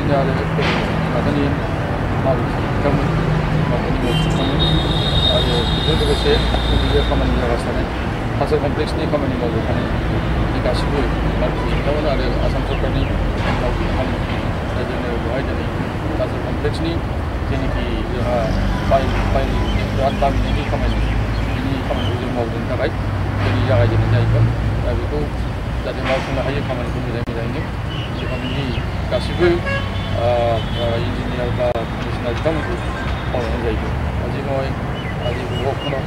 आरो नाजानि बिथांमोन माबानि मावफुंखांनो आरो बेजों लोगोसे जोंनि खामानि मावगासिनो थानाय कालचार कमप्लेक्सनि खामानि मावबाय थानाय गासिबो मावफुं बिथांमोन आरो आसाम सरकारनि मावफुंखांनो जोङो बेवहाय दिनै कालचार कमप्लेक्सनि जेनाखि जोंहा फाइल बिराद दाबिनायनि खामानि बिनि खामानिखौ जों मावनो थाखाय दिनै जागायजेननाय जाहैबाय दा बेखौ जाहाथे मावफुंनो हायो खामानिखौ मोजाङैनो बेखायनो गासिबो इन्जिनियार बा कमिशनार बिथांमोनखौ खावलायनाय जाहैबाय আজি মই আজি ভূৱখনক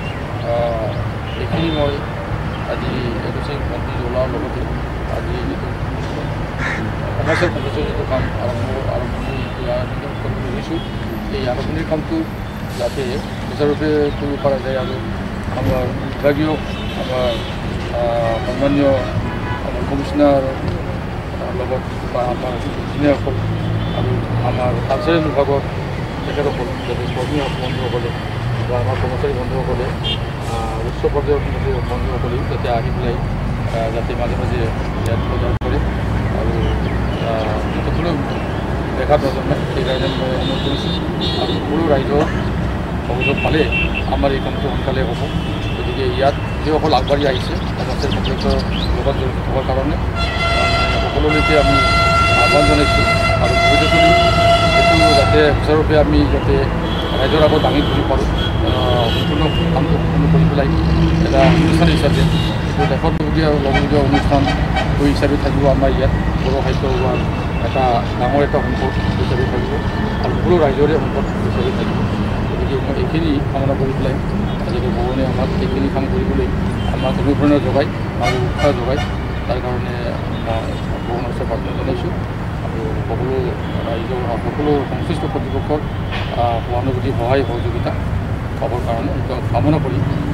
এইখিনি মই আজি এগৰাকী মন্ত্ৰী জ্বলোৱাৰ লগতে আজি যিটো কমাৰ্চিয়েল কমপ্লেক্সৰ যিটো কাম আৰম্ভণি কৰিব খুজিছোঁ এই আৰম্ভণিৰ কামটো যাতে সুচাৰুৰূপে কৰিব পৰা যায় আৰু আমাৰ বিভাগীয় আমাৰ সন্মানীয় আমাৰ কমিশনাৰ লগত বা আমাৰ ইঞ্জিনিয়াৰসকল আৰু আমাৰ কালচাৰেল বিভাগৰ তেখেতসকল যাতে কৰ্মী বন্ধুসকলে বা আমাৰ কৰ্মচাৰী বন্ধুসকলে উচ্চ পৰ্যায়ৰ বন্ধুসকলেও যাতে আহি পেলাই যাতে মাজে মাজে ইয়াত প্ৰদান কৰে আৰু সকলো দেখাত নজনায় সেইকাৰণে মই অনুৰোধ কৰিছোঁ আৰু সকলো ৰাইজৰ সহযোগ পালে আমাৰ এই কামটো সোনকালে হ'ব গতিকে ইয়াত যিসকল আগবাঢ়ি আহিছে কালচাৰেল কমপ্লেক্সৰ লগত জড়িত থকাৰ কাৰণে সকলোলৈকে আমি আহ্বান জনাইছোঁ আৰু ভৱিষ্যতলৈ এইটো যাতে সুচাৰুৰূপে আমি যাতে ৰাইজৰ আগত দাঙি ধৰিব পাৰোঁ সম্পূৰ্ণ কামটো সম্পূৰ্ণ কৰি পেলাই এটা অনুষ্ঠান হিচাপে এইটো দেশতবলগীয়া আৰু ল'বলগীয়া অনুষ্ঠান হিচাপে থাকিব আমাৰ ইয়াত বড়ো সাহিত্য হোৱাৰ এটা ডাঙৰ এটা সম্পদ হিচাপে থাকিব আৰু সকলো ৰাইজৰে সম্পদ হিচাপে থাকিব গতিকে মই এইখিনি কামনা কৰি পেলাই যিহেতু ভগৱানে আমাক এইখিনি কাম কৰিবলৈ আমাক অনুপ্ৰেৰণা যোগায় আৰু উৎসাহ যোগায় তাৰ কাৰণে মই ভগৱানৰ ওচৰত প্ৰাৰ্থনা জনাইছোঁ আৰু সকলো ৰাইজৰ সকলো সংশ্লিষ্ট কৰ্তৃপক্ষৰ সহানুভূতি সহায় সহযোগিতা পাবৰ কাৰণে কামনা কৰি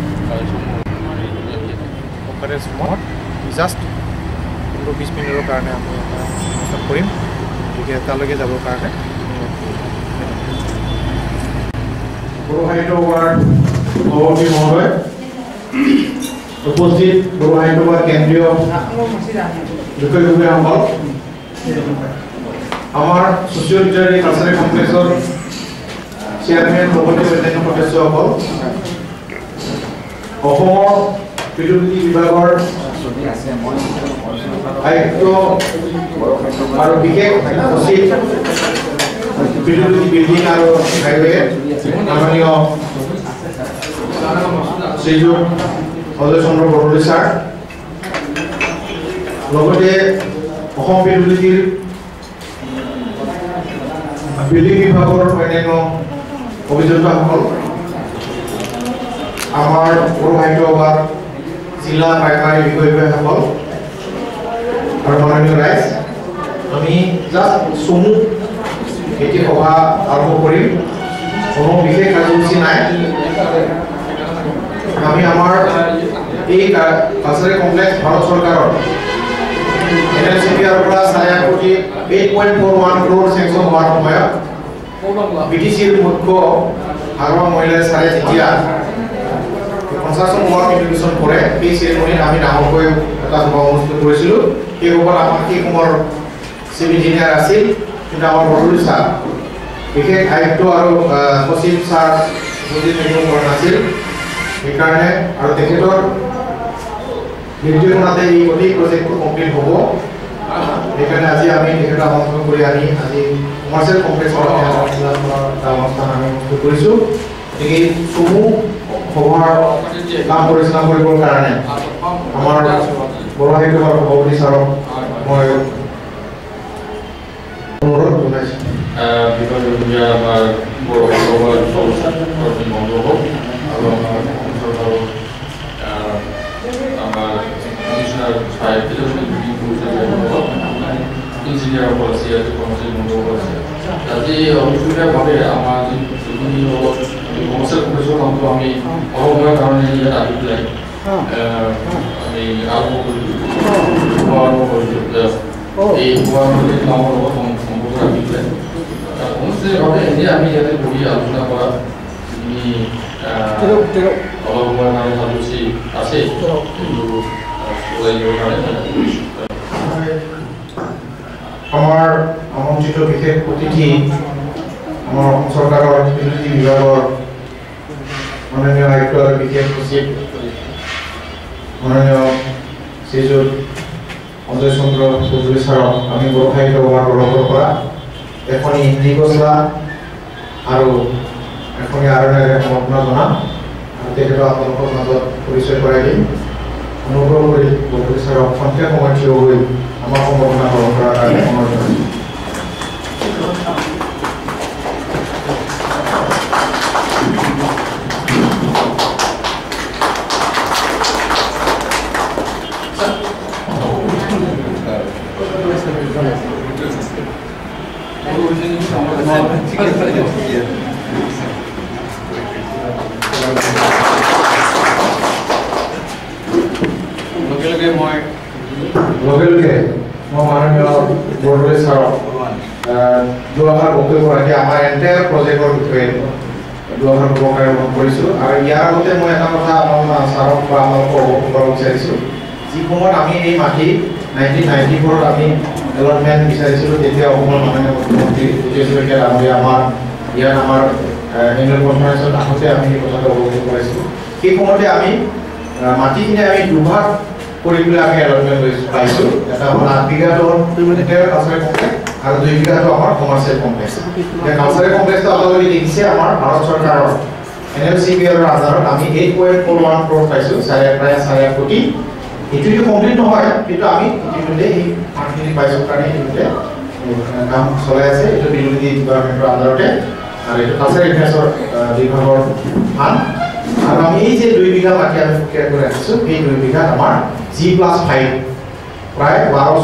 সময়ত জাষ্ট 15-20 মিনিটৰ কাৰণে আমি এটা অনুষ্ঠান কৰিম গতিকে তালৈকে যাবৰ কাৰণে বড়ো সাহিত্য সভাৰ সভাপতি মহোদয় উপস্থিত বড়ো সাহিত্য সভাৰ কেন্দ্ৰীয় বিষয়ববীয়াসকল আমাৰ ছ'চিয়েল লিটাৰেৰী কালচাৰেল কমপ্লেক্সৰ চেয়াৰমেন সভাপতি অন্যান্য সদস্যসকল অসমৰ পিডব্লিউডি বিভাগৰ আয়ুক্ত আৰু বিশেষ সচিব পিডব্লিউডি বিল্ডিং আৰু হাইৱে মাননীয় শ্ৰীযুত অজয় চন্দ্ৰ বৰদলৈ ছাৰ লগতে অসম পিডব্লিউডিৰ বিল্ডিং বিভাগৰ অন্যান্য অভিযন্তাসকল আমাৰ বড়ো সাহিত্য সভাৰ জিলা কাৰ্যবাহী বিষয়ববীয়াসকল আৰু মাননীয় ৰাইজ আমি জাষ্ট চমু এটি সভা আৰম্ভ কৰিম কোনো বিশেষ কাৰ্যসূচী নাই আমি আমাৰ এই কালচাৰেল কমপ্লেক্স ভাৰত চৰকাৰৰ NLCPৰ পৰা 8.41 crore চেংচন হোৱাৰ সময়ত BTCৰ মুখ্য আগৰ মহিলা চাৰে যেতিয়া কনষ্ট্ৰাকশ্যন ৱৰ্ক ইন্ট্ৰডিউচন কৰে সেই চেৰেমনিত আমি ডাঙৰকৈ এটা সভা অনুষ্ঠিত কৰিছিলোঁ সেই সভাত আমাৰ সেই সময়ৰ চিফ ইঞ্জিনিয়াৰ আছিল কিন্তু আমাৰ বৰদলৈ ছাৰ বিশেষ আয়ুক্ত আৰু সচিব ছাৰ উপস্থিত থাকিব পৰা নাছিল সেইকাৰণে আৰু তেখেতৰ নিৰ্দেশনাতে এই গোটেই প্ৰজেক্টটো কমপ্লিট হ'ব সেইকাৰণে আজি আমি তেখেতক আমন্ত্ৰণ কৰি আনি আজি কমাৰ্চিয়েল কমপ্লেক্সৰ অনুষ্ঠান আমি অনুষ্ঠিত কৰিছোঁ গতিকে চমু সভাৰ কাম পৰিচালনা কৰিবৰ কাৰণে আমাৰ বড়ো সাহিত্য সভাৰ সভাপতি ছাৰক মই অনুৰোধ জনাইছোঁ বিষয়ববীয়া আমাৰ বড়ো সভাৰ কৰ্মী বন্ধুসকল আৰু আমাৰ কমিশনাৰ সাহেব ইঞ্জিনিয়াৰসকল আছে ইয়াতে কৰ্মচাৰী বন্ধুসকল আছে আজি অভিযোগভাৱে আমাৰ যিখিনি কমাৰ্চিয়েল কমপ্লেক্সৰ কামটো আমি সহযোগৰ কাৰণে ইয়াত আহি পেলাই আমি আৰম্ভ কৰিলোঁ এই সভাৰ কামৰ লগত সম্পৰ্ক ৰাখি পেলাই অনুষ্ঠিতভাৱে এনেই আমি ইয়াতে বহি আলোচনা কৰা যিখিনি অলপ সময়ৰ কাৰণে কাৰ্যসূচী আছে আমাৰ আমাৰ আমন্ত্ৰিত বিশেষ অতিথি আমাৰ সরকারের বিদ্যুৎ বিভাগের মাননীয় আয়ুক্ত আর বিশেষ সচিব মাননীয় শ্রীযুত অজয় চন্দ্র চৌধুরী স্যারক আমি বড়খাইত আমার তরফৰ পৰা এখনি হিন্দী গছলা আৰু এখনি আৰণ্যৰে সমৰ্থন জনাম আৰু তেখেতক আপোনালোকৰ মাজত পৰিচয় কৰাই দিম অনুগ্ৰহ কৰি চৌধুৰী স্যাৰক সন্ধিয়া সময় থিয় হৈ আমাৰ সম্বৰ্ধনা গ্ৰহণ কৰাৰ কাৰণে অনুৰোধ জনাইছোঁ। লগে মই মাননীয় বৰদলৈ ছাৰক দুআষাৰ বক্তব্য ৰাখি আমাৰ এণ্টায়াৰ প্ৰজেক্টৰ বিষয়ে দুআষাৰ ক'বৰ কাৰণে মন কৰিছোঁ আৰু ইয়াৰ আগতে মই এটা কথা আমাৰ ছাৰক বা আপোনালোকক অৱগত কৰাব বিচাৰিছোঁ যি সময়ত আমি এই মাটি 1994ত আমি এলটমেণ্ট বিচাৰিছিলোঁ তেতিয়া অসমৰ মাননীয় মুখ্যমন্ত্ৰী জ্যোতি শইকীয়া ডাঙৰীয়া আমাৰ ইয়াত আমাৰ এনুৱেল কনফাৰেন্সত আহোঁতে আমি সেই কথাটো অৱগত কৰাইছিলোঁ। সেই সময়তে আমি মাটিখিনি আমি দুভাগ কৰি পেলাই আমি এলটমেণ্ট পাইছোঁ। এটা হ'ল 8 বিঘাটো কালচাৰেল কমপ্লেক্স আৰু 2 বিঘাটো আমাৰ কমাৰ্চিয়েল কমপ্লেক্স। কালচাৰেল কমপ্লেক্সটো আপোনালোকে দেখিছে আমাৰ ভাৰত চৰকাৰৰ NLCPR আধাৰত আমি 8.41 ক্ৰ'ৰ পাইছোঁ, প্ৰায় 4.5 কোটি। এইটো কমপ্লিট নহয়, কিন্তু আমি ইতিমধ্যে এই মাটিখিনি পাইছোঁ কাৰণে ইতিমধ্যে কাম চলাই আছে। এইটো বিজুলী ডিপাৰ্টমেণ্টৰ আধাৰতে আৰু এইটো কালচাৰেল এফেয়াৰ্ছৰ বিভাগৰ ফান। আৰু আমি এই যে 2 বিঘা মাটি আমি প্ৰক্ৰিয়া কৰি ৰাখিছোঁ এই 2 বিঘাত আমাৰ G+5 প্ৰায়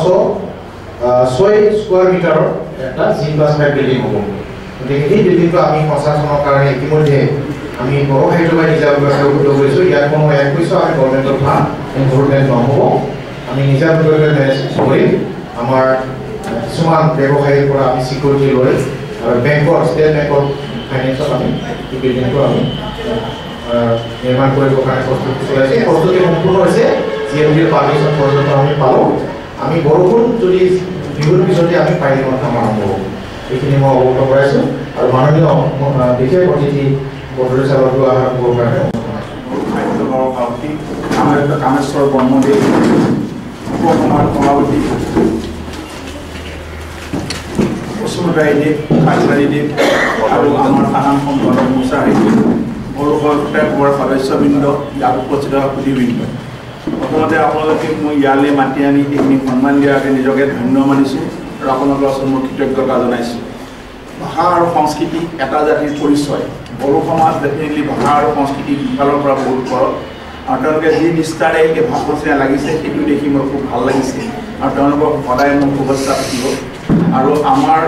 1206 স্কোয়ার মিটাৰৰ এটা G+5 বিল্ডিং হ'ব। গতিকে এই বিল্ডিংটো আমি কনষ্ট্ৰাকশ্যনৰ কাৰণে ইতিমধ্যে আমি বড়খাইত বা নিজাববীয়াকৈ উদ্যোগ কৰিছোঁ। ইয়াত কোনো এক পইচা আমি গভৰ্ণমেণ্টৰ ফাণ্ড ইনভলভমেণ্ট নহ'ব, আমি নিজাববীয়াকৈ মেনেজ কৰিম। আমাৰ কিছুমান ব্যৱসায়ীৰ পৰা আমি চিকিউৰিটি লৈ আৰু বেংকৰ ষ্টেট বেংকৰ ফাইনেন্সত আমি এই বিল্ডিংটো আমি নিৰ্মাণ কৰিবৰ কাৰণে প্ৰস্তুতি চলাইছে। প্ৰস্তুতি সম্পূৰ্ণ হৈছে, GMDৰ পাৰ্মিশ্যন পৰ্যন্ত আমি পালোঁ। আমি বৰষুণ যদি বিহুৰ পিছতে আমি পাই দিম কাম আৰম্ভ হ'ব, এইখিনি মই অৱগত কৰাইছোঁ। আৰু মাননীয় বিশেষ অতিথি বৰদলৈ ছাৰক অহাৰ কৰিবৰ কাৰণে কামেশ্বৰ ব্ৰহ্মদেৱ উপকুমাৰ কলাৱতী বসুমতাৰীদেৱ কাছাৰীদেৱ আৰু আমাৰ সাধাৰণ সম্পাদক মুছাহিদেৱ বড়োৰ সদস্যবৃন্দ ইয়াত উপস্থিত সুধীবৃন্দ, প্ৰথমতে আপোনালোকে মই ইয়ালৈ মাতি আনি এইখিনি সন্মান দিয়াৰ বাবে নিজকে ধন্য মানিছোঁ আৰু আপোনালোকৰ ওচৰত মই কৃতজ্ঞতা জনাইছোঁ। ভাষা আৰু সংস্কৃতি এটা জাতিৰ পৰিচয়। বড়ো সমাজ ডেফিনেটলি ভাষা আৰু সংস্কৃতি দুফালৰ পৰা বহুত ওপৰত, আৰু তেওঁলোকে যি নিষ্ঠাৰে এই ভাষা লাগিছে সেইটো দেখি মোৰ খুব ভাল লাগিছে আৰু তেওঁলোকক সদায় মোৰ শুভেচ্ছা থাকিব। আৰু আমাৰ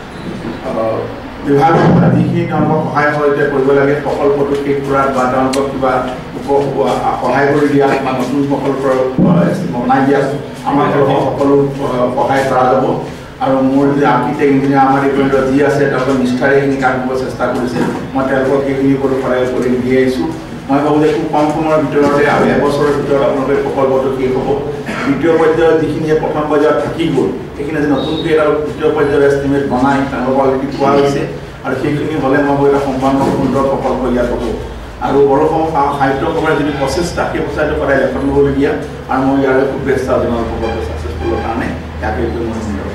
বিভাগৰ পৰা যিখিনি তেওঁলোকক সহায় সহযোগিতা কৰিব লাগে প্ৰকল্পটো শেষ কৰাত বা তেওঁলোকক কিবা সহায় কৰি দিয়াত বা নতুন প্ৰকল্প বনাই দিয়াত আমাৰ তৰফৰ সকলো সহায় কৰা যাব। আৰু মোৰ যে আৰ্কিটেক্ট ইঞ্জিনিয়াৰ আমাৰ ডিপাৰ্টমেণ্টত যি আছে তেওঁলোকে নিষ্ঠাৰে এইখিনি কাম কৰিব চেষ্টা কৰিছে, মই তেওঁলোকক সেইখিনি ওপৰত সহায় কৰি দি আহিছোঁ। মই ভাবোঁ যে খুব কম সময়ৰ ভিতৰতে আৰু এবছৰৰ ভিতৰত আপোনালোকে প্ৰকল্পটো শেষ হ'ব। দ্বিতীয় পৰ্যায়ত যিখিনি প্ৰথম পৰ্যায়ত থাকি গ'ল সেইখিনি আজি নতুনকৈ এটা দ্বিতীয় পৰ্যায়ৰ এষ্টিমেট বনাই তেওঁলোকক অলৰেডি পোৱা হৈছে, আৰু সেইখিনি হ'লে মই এটা সম্পূৰ্ণ সুন্দৰ প্ৰকল্প ইয়াত হ'ব। আৰু বড়ো সাহিত্য সভাৰ যিটো প্ৰচেষ্টা সেই প্ৰচেষ্টাটো সদায় লেখন হ'বলগীয়া, আৰু মই ইয়াৰে শুভেচ্ছা জনাওঁ প্ৰকল্প ছাকচেছফুলৰ কাৰণে। ইয়াকে মই সুন্দৰ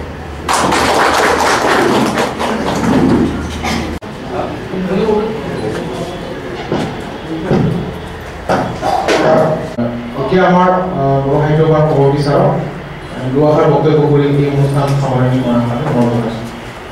এতিয়া আমাৰ বড়োসাহিত্য সভাৰ সভাপতি ছাৰক দুআষাৰ বক্তব্য কৰি এই অনুষ্ঠান সামৰণি কৰাৰ কাৰণে অনুৰোধ জনাইছোঁ।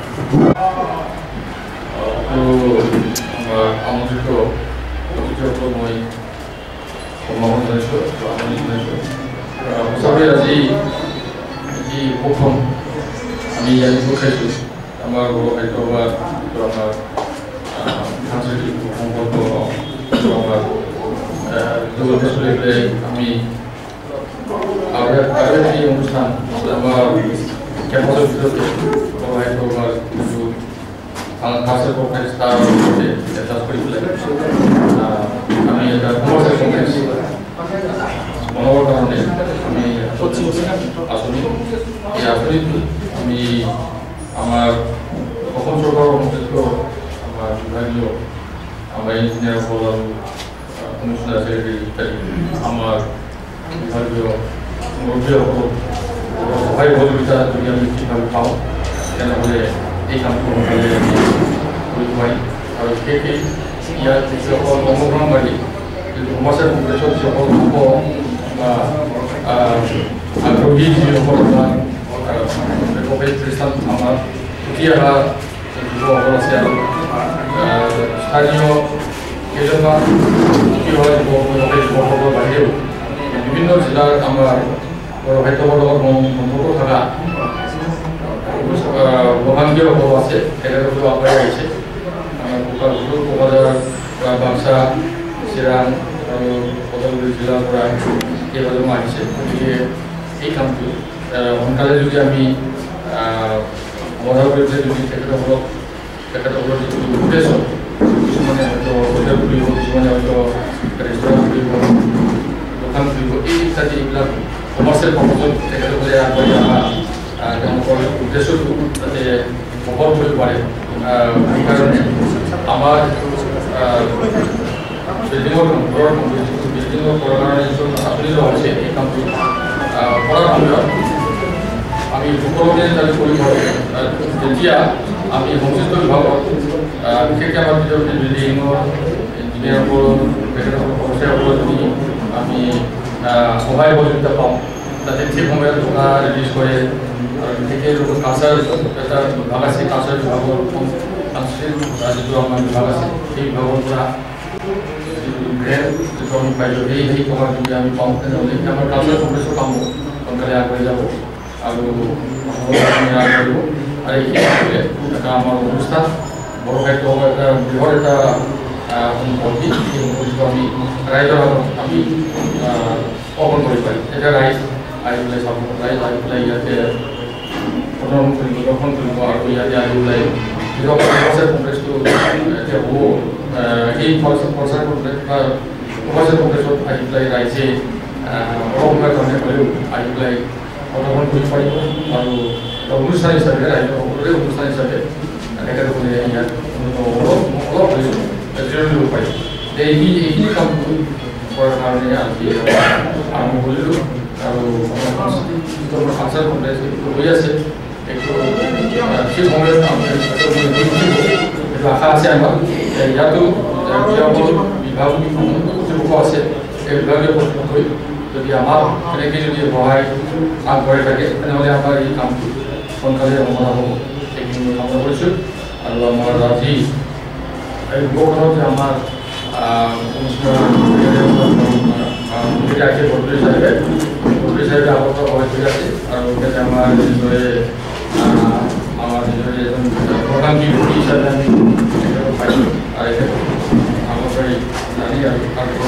আমন্ত্ৰিত অতিথিসকলক মই সম্বোধন জনাইছোঁ, আমন্ত্ৰণ জনাইছোঁ। সঁচাকৈ আজি যি প্ৰথম আমি ইয়াত খাইছোঁ আমাৰ বড়োসাহিত্য সভা, আমাৰ সাংস্কৃতিক সংকল্প আমাৰ চলি পেলাই আমি আগের এই অনুষ্ঠান আমার ক্যাম্পাসের ভিতরে বড়োসাহিত্য সভার কিছু কালচার কমপ্লেক্স তার এটাচ করে পেলাই আমি এটা কমার্সিয়াল কমপ্লেক্স বনাবার কারণে আমি আসলে এই আসলে আমি আমার অসম সরকারের সংশ্লিষ্ট আমার বিভাগীয় আমার ইঞ্জিনিয়ার সকল আৰু কমিশনার সেক্রেটারি ইত্যাদি আমার বিভাগীয় মুরব্বীসকল সহায় সহযোগিতা যদি আমি ঠিকভাৱে পাওঁ তেনেহ'লে এই কামটো সোনকালে আমি কৰিব পাৰিম আৰু সেই ইয়াত যিসকল অংশগ্ৰহণকাৰী যিটো সমাজৰ কংগ্ৰেছৰ যিসকল যুৱ বা আগ্ৰহী যিসকল আমাৰ খ্ৰীষ্টান আমাৰ উঠি অহা যুৱসকল আছে আৰু স্থানীয় কেইজনমান উঠি অহা যুৱকসকলৰ বাহিৰেও বিভিন্ন জিলাৰ আমাৰ সাহিত্যকৰ লগত সম্পৰ্ক থকা প্ৰধানগীসকল আছে তেখেতসকলেও আগবাঢ়ি আহিছে কোকৰাঝাৰ বাক্সা চিৰাং আৰু ওদালগুৰি জিলাৰ পৰা কেইবাজনো আহিছে গতিকে এই কামটো সোনকালে যদি আমি সমাধান কৰিবলৈ যদি তেখেতসকলৰ যিটো উদ্দেশ্য কিছুমানে হয়তো হোটেল খুলিব কিছুমানে হয়তো ৰেষ্টুৰেণ্ট খুলিব দোকান খুলিব এই ইত্যাদি এইবিলাক কমাৰ্চিয়েল পাৰ্পজত তেখেতসকলে আগবাঢ়ি অহা তেওঁলোকৰ উদ্দেশ্যটো যাতে সফল কৰিব পাৰে সেইকাৰণে আমাৰ বিল্ডিঙৰ ঘৰৰ বিল্ডিঙৰ কৰাৰ কাৰণে যিটো আঁচনি লোৱা হৈছে এই কামটো কৰাৰ সময়ত আমি সকলোকে যাতে কৰিব পাৰোঁ যেতিয়া আমি সংশ্লিষ্ট বিভাগত বিশেষকৈ আমাৰ নিজৰ বিল্ডিঙৰ ইঞ্জিনিয়াৰসকল তেখেতসকলৰ কৰ্মচাৰীসকলৰ যদি আমি সহায় সহযোগিতা পাওঁ যাতে ঠিক সময়ত টকা ৰিলিজ কৰে আৰু বিশেষকৈ কালচাৰ এটা বিভাগ আছে কালচাৰ বিভাগৰ সাংস্কৃতিক যিটো আমাৰ বিভাগ আছে সেই বিভাগৰ পৰা যিটো আমি পাইছোঁ সেই টকা যদি আমি পাওঁ তেনেহ'লে আমাৰ কালচাৰ কংগ্ৰেছৰ কামো সোনকালে আগবাঢ়ি যাব আৰু আগবাঢ়িব আৰু এইখিনি এটা আমাৰ অনুষ্ঠান বড়ো সাহিত্য এটা বৃহৎ এটা সম্পত্তি সেই সম্পত্তিটো আমি ৰাইজৰ আগত আমি অৰ্পণ কৰিব পাৰিম এতিয়া ৰাইজ আহি পেলাই চাব ৰাইজ আহি পেলাই ইয়াতে প্ৰদৰ্শন কৰিব দৰ্শন কৰিব আৰু ইয়াতে আহি পেলাই যিসকল কংগ্ৰেছৰ কংগ্ৰেছটো এতিয়া হ'ব সেই প্ৰচাৰ কংগ্ৰেছ বা কংগ্ৰেছৰ কংগ্ৰেছত আহি পেলাই ৰাইজে অলপ সময়ৰ কাৰণে হ'লেও আহি পেলাই প্ৰদৰ্শন কৰিব পাৰিব আৰু অনুষ্ঠান হিচাপে ৰাইজৰ সকলোৰে অনুষ্ঠান হিচাপে তেখেতসকলে ইয়াত অলপ জিৰণি ল'ব পাৰিব এইখিনি কামটো কৰাৰ কাৰণে আজি আৰম্ভ কৰিলোঁ আৰু কালচাৰ কংগ্ৰেছ হৈ আছে এইটো সেই সময়ত এইটো আশা আছে আমাৰ ইয়াতো যিসকল বিভাগ কৰ্তৃপক্ষ আছে সেই বিভাগীয় কৰ্তৃপক্ষ যদি আমাৰ তেনেকৈ যদি সহায় আগবঢ়াই থাকে তেনেহ'লে আমাৰ এই কামটো সোনকালে সমাধান হ'ব সেইখিনি কামনা কৰিছোঁ আৰু আমাৰ আজি এই উপখনত যে আমাৰ আছে বৰ্তী চাহিদা আগত সহায় কৰি আছে আৰু ইয়াতে আমাৰ নিজৰে এজন প্ৰধান ব্যক্তি হিচাপে আমি পাইছোঁ আৰু আগতে জানি আৰু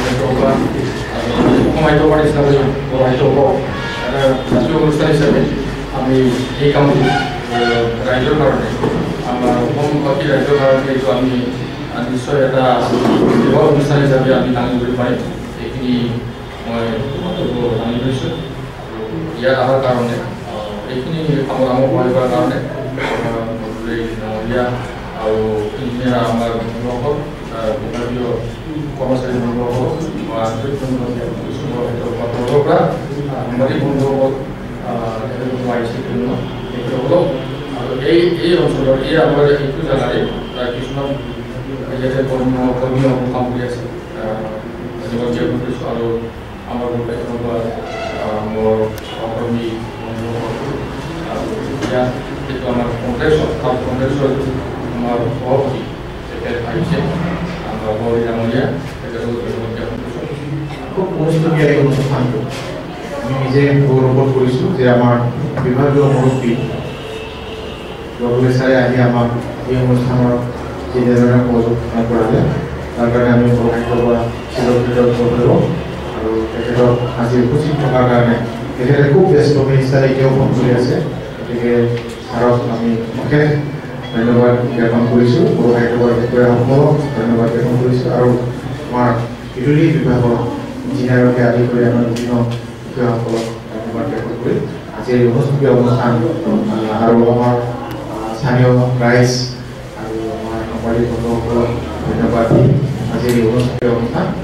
সাহিত্য পাৰ্টি হিচাপে সাহিত্য এটা জাতীয় অনুষ্ঠান হিচাপে আমি এই কামটো ৰাইজৰ কাৰণে আমাৰ অসমবাসী ৰাইজৰ কাৰণে এইটো আমি নিশ্চয় এটা বৃহৎ অনুষ্ঠান হিচাপে আমি দাঙি ধৰিব পাৰিম এইখিনি মই দাঙি ধৰিছোঁ আৰু ইয়াত অহাৰ কাৰণে এইখিনি কামত আমাক সহায় কৰাৰ কাৰণে ডাঙৰীয়া আৰু ইঞ্জিনিয়াৰ আমাৰ বন্ধুসকল বিভাগীয় কৰ্মচাৰী বন্ধুসকল বা আন্তৰিক বন্ধুসকলৰ পৰা সাংবাদিক বন্ধুসকল আহিছে তেখেতসকলক আৰু এই অঞ্চলৰ এই আমাৰ এইটো জেগাৰে কিছুমান ইয়াতে কৰ্মীসকল কাম কৰি আছে জ্ঞাপন কৰিছোঁ আৰু আমাৰ মোৰ সহকৰ্মী বন্ধুসকল আৰু ইয়াত যিটো আমাৰ কংগ্ৰেছৰ আমাৰ সভাপতি তেখেত আহিছে আমাৰ সভাপতি ডাঙৰীয়া তেখেতসকলক জ্ঞাপন কৰিছোঁ খুব অনুষ্ঠনীয় অনুষ্ঠানটো আমি নিজে গৌৰৱ কৰিছোঁ যে আমাৰ বিভাগীয় মুৰব্বী ছাৰে আহি আমাক এই অনুষ্ঠানৰ যিধৰণে সহযোগ আগবঢ়ালে তাৰ কাৰণে আমি সাহিত্যৰ পৰা চিৰকৃত কৰিব আৰু তেখেতক আজি উপস্থিত থকাৰ কাৰণে তেখেতে খুব ব্যস্ত হিচাপে এতিয়াও ফোন কৰি আছে গতিকে ছাৰক আমি অশেষ ধন্যবাদ জ্ঞাপন কৰিছোঁ সাহিত্যৰ বিষয়াসকলক ধন্যবাদ জ্ঞাপন কৰিছোঁ আৰু আমাৰ বিজুলী বিভাগৰ ইঞ্জিনিয়াৰকে আদি কৰি আমাৰ বিভিন্ন বিষয়াসকলক ধন্যবাদ জ্ঞাপন কৰি আজিৰ এই অনুষ্ঠিত অনুষ্ঠান আৰু আমাৰ স্থানীয় ৰাইজ আৰু আমাৰ সাংবাদিক বন্ধুসকলক ধন্যবাদ দি আজিৰ এই অনুষ্ঠান